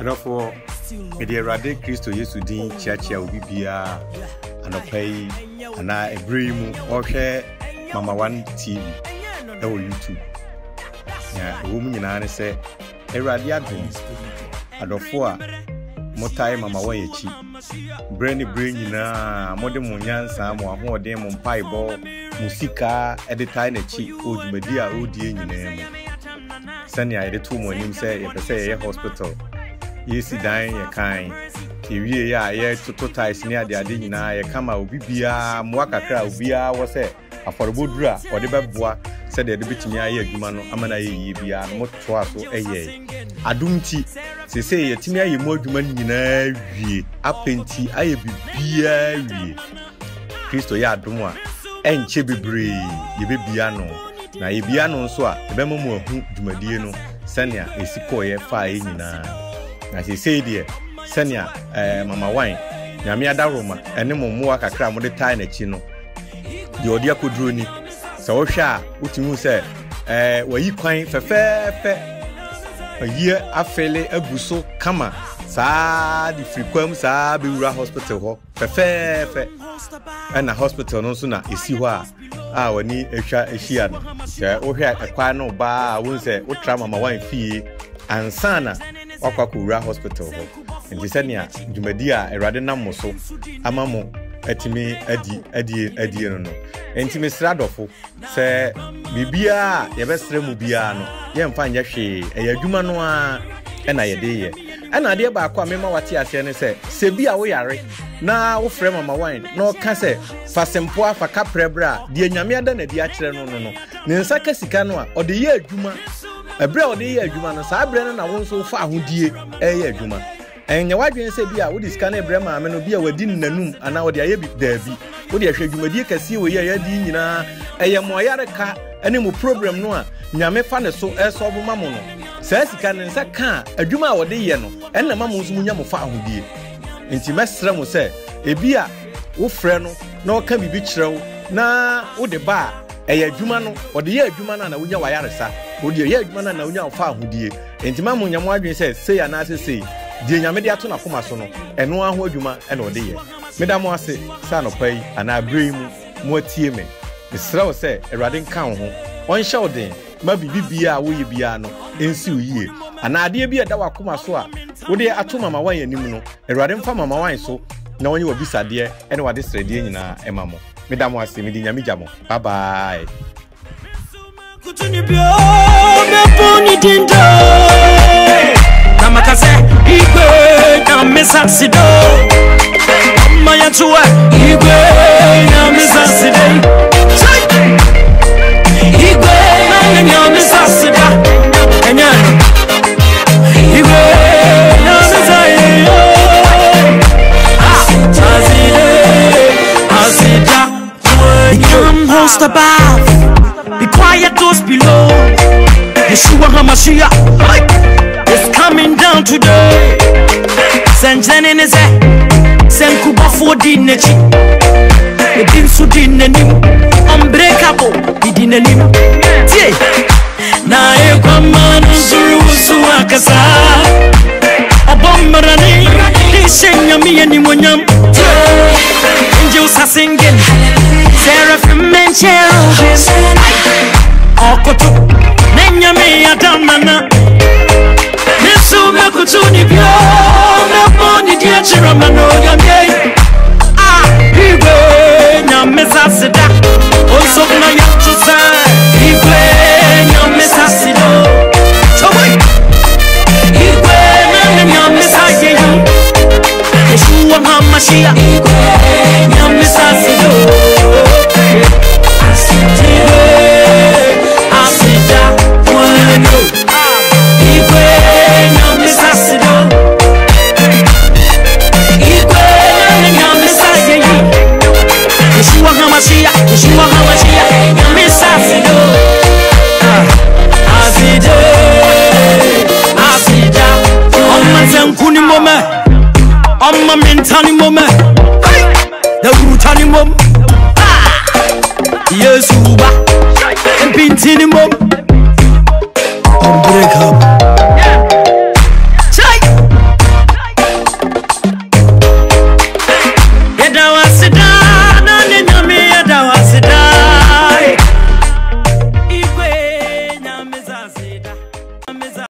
Therefore, the Rade Christo Yesu din Chiachia will be and a pay and I agree or share Mama One TV or YouTube. Yeah, a woman in Anna say, a radiadrin, and of 4 more time Mama Wayachi. Brandy brain na modern Munyan Sam or more demon pie ball, Musica at the time a cheap old media old in your name. Sanya the 2 morning say, if I say a hospital. Yes, dying a kind. TV, yeah, to ties near the Adina, a come out, Bibia, Mwaka crowd, Bia was a affordable dra, or the Babua said the bit me a Gumano, Amana, Bia, not twice or a year. Adumti, they say, Timia, you more human in a appenty, I be beer. Christo Yaduma, and Chibby Bree, you be piano. Now, you piano, so the Bemo Jumadiano, Sanya, a sequoia 5 as he said, dear, Sanya, Mama Wine, Yamia Daroma, and no more kakra mo de tie chino. The odia kudruni. So sha, Utimu said, were you crying for fair? A year afele a buso, kama, sa the frequent sa Bura hospital, fair, and a hospital no sooner is see wha. Ah, we need a shian. Oh, here a quano bar, I won't say, what trauma my wine fee and sana. Okakura Hospital and Tisania, Jumedia, a rather namoso, Amamo, Etime, Eddie, no. And Timmy Stradofo, say, Bibia, Yabestre Mubiano, Yam Fine Yashi, a Yumanoa, and I day. And I dear Bakwa Mema Watia say, Sebia we are now frame on my wine, no case, Fasempoa for Caprebra, dear Yamia than a diatra no. Ninsaka Sikanoa, or the year Juma. A bread year, Juma, so I brennan, I won't so far who dear, a year, Juma. And your wife said, Bia, would this can a brema, and no beer within the noon, and now they are big there be. Would you show you, dear, can see where you're dinner, a yamoyara car, any more problem, no, Yame fan so as of Mamono. Says can and sack car, a Juma or the yano, and the Mamus Munyamo far who dear. Intimestram will say, a beer, oh, freno, no can be beach row, na, oh, the bar. A Jumano or the year Jumana and Uya Wayarasa, would your year Jumana and Uya Fa who dear. And Timamu Yamwadri says, say an answer say, dear Yamediatuna Fumasono, and one who Juma and or dear. Madame was say, son of pay, and I bring more teamen. The slow say, a riding count one show then, maybe Bibia, we biano, in Sue ye. And idea be a Dawa Kumaswa, would they atuma my way and Nimuno, a riding farmer my wine so, knowing you will be sad dear, and what is ready in a mammo. Mesdames, c'est Medinia Mijamo. Bye bye. Host above, be quiet those below. Yeshua HaMashiach is coming down today. Sanjanin is a Senkuba for Dinechi. It didn't suit in the new unbreakable. He didn't even say. Now, a woman is Suakasa. A bomberani, they sing me and Nimunyam. Angels are singing. Seraphim and cherubim, Okoto, Nenyame Adamana, Nesuma Kutuni Bio, Naponi Diachiramano Yame, Ibe, Namesasida, also Nayatusa, Ibe, Namesasido, Chawai, Ibe, Namesasido, Yeshua HaMashiach, Ibe, Namesasido. I'm a mentally moment, the root animum. Yes, and Pintinimum.